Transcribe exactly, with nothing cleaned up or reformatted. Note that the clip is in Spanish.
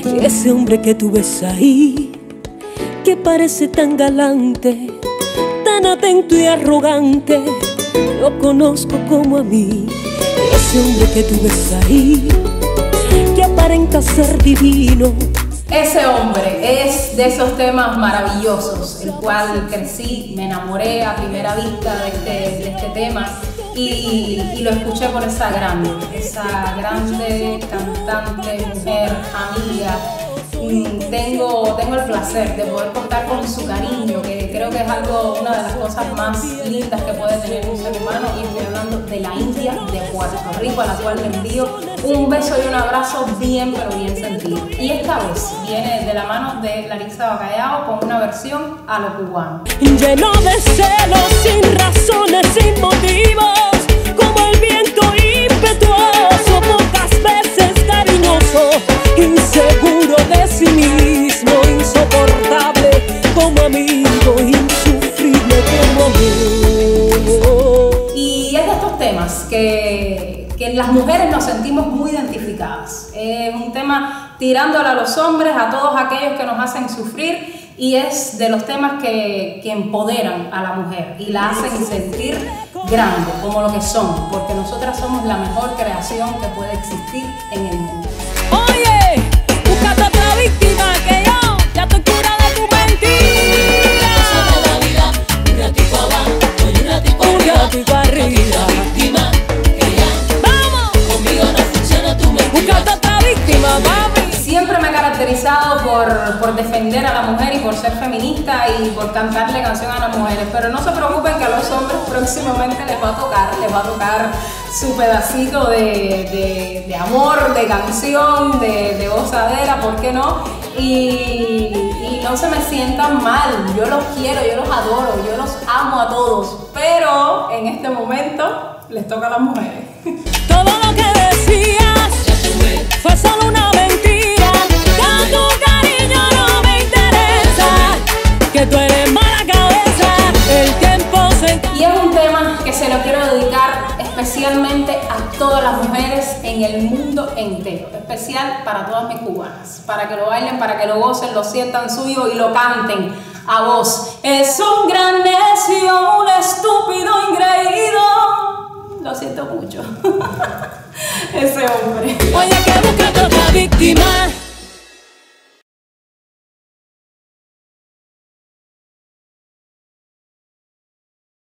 Ese hombre que tú ves ahí, que parece tan galante, tan atento y arrogante, lo conozco como a mí. Ese hombre que tú ves ahí, que aparenta ser divino. Ese hombre es de esos temas maravillosos, el cual crecí, me enamoré a primera vista de este, de este tema y, y lo escuché por esa grande, esa grande cantante, mujer, amiga. Tengo, tengo el placer de poder contar con su cariño, que creo que es algo, una de las cosas más lindas que puede tener un ser humano, y estoy hablando de la India de Puerto Rico, a la cual le envío un beso y un abrazo bien, pero bien sentido. Y esta vez viene de la mano de Larissa Bacallao con una versión a lo cubano. Lleno de celos, sin razones, sin motivos, como el viento impetuoso, pocas veces cariñoso, inseguro de sí mismo, insoportable como amigo, insufrible como amor. Y es de estos temas que, que las mujeres nos sentimos muy identificadas. Es un tema tirándole a los hombres, a todos aquellos que nos hacen sufrir, y es de los temas que, que empoderan a la mujer y la hacen sentir grande, como lo que son, porque nosotras somos la mejor creación que puede existir en el mundo. Oye, búscate otra víctima que yo, ya estoy cura de tu mentira. De la vida, un ratico abajo y un ratico Un arriba. ratico arriba. Otra víctima que ya, Vamos, conmigo no funciona tu mentira. búscate otra víctima, papi. Siempre me he caracterizado por, por defender a la mujer y por ser feminista y por cantarle canción a las mujeres, pero no se preocupen que a los hombres próximamente les va a tocar, les va a tocar su pedacito de, de, de amor, de canción, de, de gozadera, ¿por qué no? Y, y no se me sientan mal, yo los quiero, yo los adoro, yo los amo a todos, pero en este momento les toca a las mujeres. Todo lo que decías fue solo una mentira. Ya tu cariño no me interesa, que tú eres mala cabeza. El tiempo se... Y es un tema que se lo quiero dedicar especialmente a todas las mujeres en el mundo entero, especial para todas mis cubanas, para que lo bailen, para que lo gocen, lo sientan suyo y lo canten a voz. Es un gran necio, un estúpido ingreído. Lo siento mucho. Ese hombre. Oye, que buscate otra víctima.